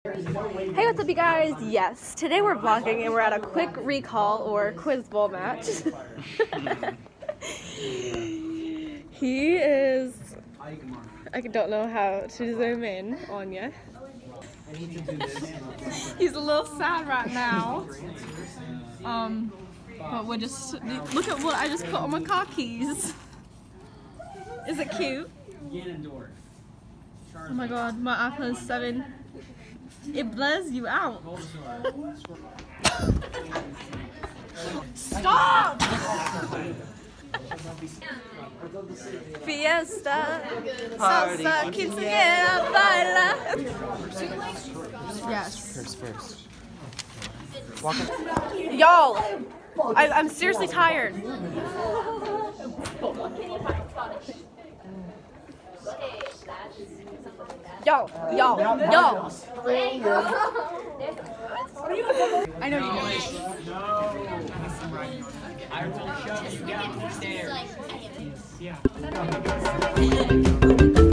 Hey, what's up you guys? Yes, today we're vlogging and we're at a quick recall or quiz bowl match. He is... I don't know how to zoom in on you. He's a little sad right now. But we're just... Look at what I just put on my car keys. Is it cute? Oh my god, my iPhone 7. It blurs you out. Stop! Fiesta, salsa, quinceañera, baila. Yes. First. Y'all, I'm seriously tired. Yo. I know you guys. I will show you downstairs. Yeah.